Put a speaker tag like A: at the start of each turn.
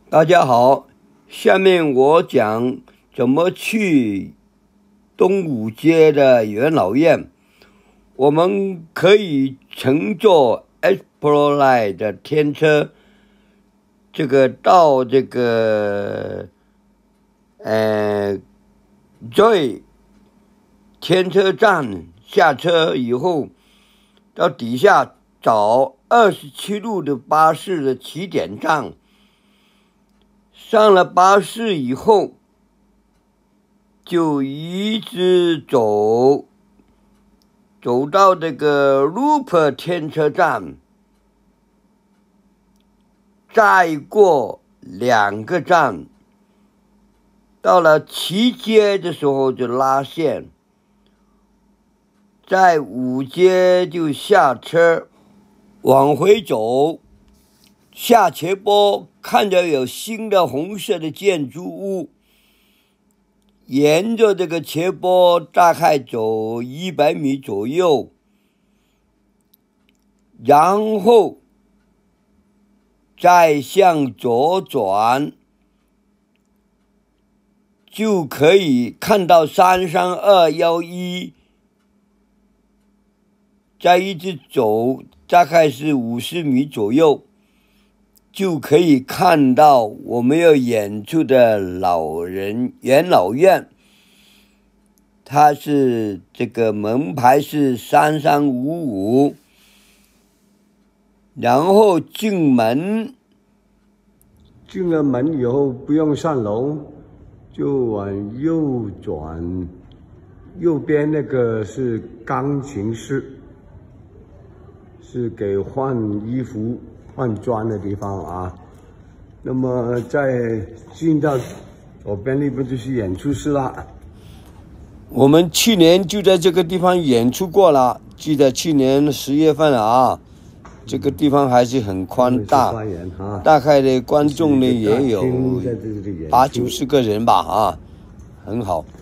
A: 大家好，下面我讲怎么去东武街的元老院。我们可以乘坐 Explorline 的天车，到Joy 天车站下车以后，到底下找27路的巴士的起点站。上了巴士以后，就一直走到Loop 天车站，再过2个站，到了7街的时候就拉线，在5街就下车，往回走。下斜坡看着有新的红色的建筑物，沿着这个斜坡大概走100米左右，然后再向左转，就可以看到33211，再一直走大概是50米左右，就可以看到我们要演出的元老院。它是门牌是3355，然后进了门以后不用上楼，就往右转，右边那个是钢琴室，是给换衣服换装的地方啊。那么再进到左边那边就是演出室了。我们去年就在这个地方演出过了，记得去年10月份了啊。这个地方还是很宽大，大概的观众呢也有80-90个人吧啊，很好。